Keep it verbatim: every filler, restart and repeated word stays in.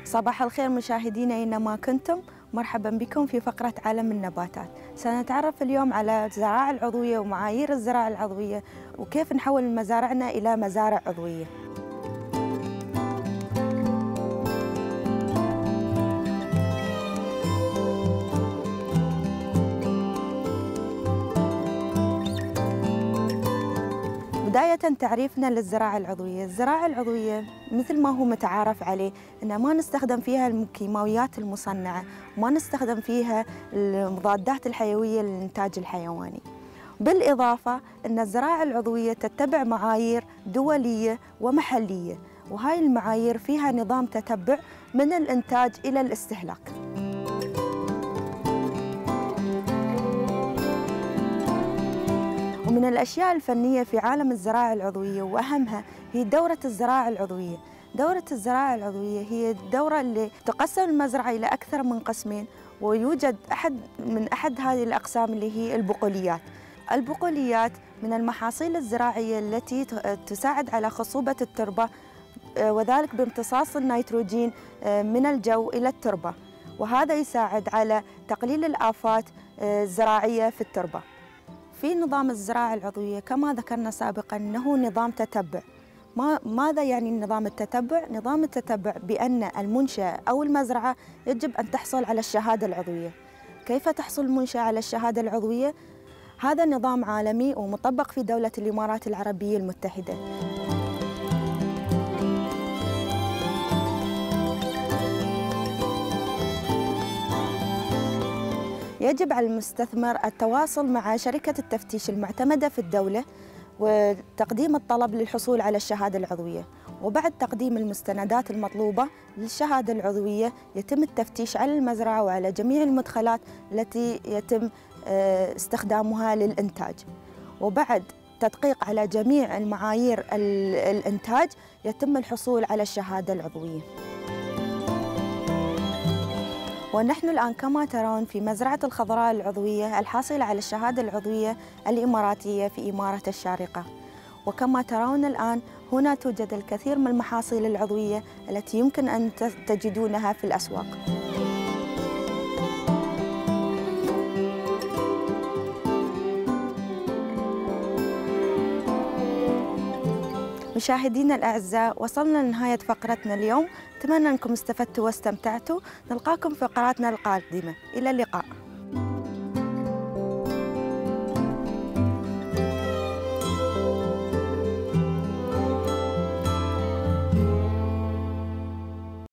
صباح الخير مشاهدينا أينما كنتم، مرحبا بكم في فقرة عالم النباتات. سنتعرف اليوم على الزراعة العضوية ومعايير الزراعة العضوية وكيف نحول مزارعنا إلى مزارع عضوية. بداية تعريفنا للزراعة العضوية. الزراعة العضوية مثل ما هو متعارف عليه أن ما نستخدم فيها الكيماويات المصنعة، ما نستخدم فيها المضادات الحيوية للإنتاج الحيواني. بالإضافة أن الزراعة العضوية تتبع معايير دولية ومحلية، وهاي المعايير فيها نظام تتبع من الإنتاج إلى الاستهلاك. ومن الأشياء الفنية في عالم الزراعة العضوية وأهمها هي دورة الزراعة العضوية. دورة الزراعة العضوية هي الدورة اللي تقسم المزرعة إلى أكثر من قسمين، ويوجد أحد من أحد هذه الأقسام اللي هي البقوليات. البقوليات من المحاصيل الزراعية التي تساعد على خصوبة التربة، وذلك بامتصاص النيتروجين من الجو إلى التربة، وهذا يساعد على تقليل الآفات الزراعية في التربة. في نظام الزراعة العضوية كما ذكرنا سابقاً أنه نظام تتبع. ما ماذا يعني نظام التتبع؟ نظام التتبع بأن المنشأة أو المزرعة يجب أن تحصل على الشهادة العضوية. كيف تحصل المنشأة على الشهادة العضوية؟ هذا نظام عالمي ومطبق في دولة الإمارات العربية المتحدة. يجب على المستثمر التواصل مع شركة التفتيش المعتمدة في الدولة وتقديم الطلب للحصول على الشهادة العضوية، وبعد تقديم المستندات المطلوبة للشهادة العضوية يتم التفتيش على المزرعة وعلى جميع المدخلات التي يتم استخدامها للإنتاج، وبعد تدقيق على جميع المعايير الإنتاج يتم الحصول على الشهادة العضوية. ونحن الآن كما ترون في مزرعة الخضراء العضوية الحاصلة على الشهادة العضوية الإماراتية في إمارة الشارقة. وكما ترون الآن هنا توجد الكثير من المحاصيل العضوية التي يمكن أن تجدونها في الأسواق. مشاهدينا الأعزاء، وصلنا لنهاية فقرتنا اليوم. أتمنى أنكم استفدتوا واستمتعتوا. نلقاكم في فقراتنا القادمة. إلى اللقاء.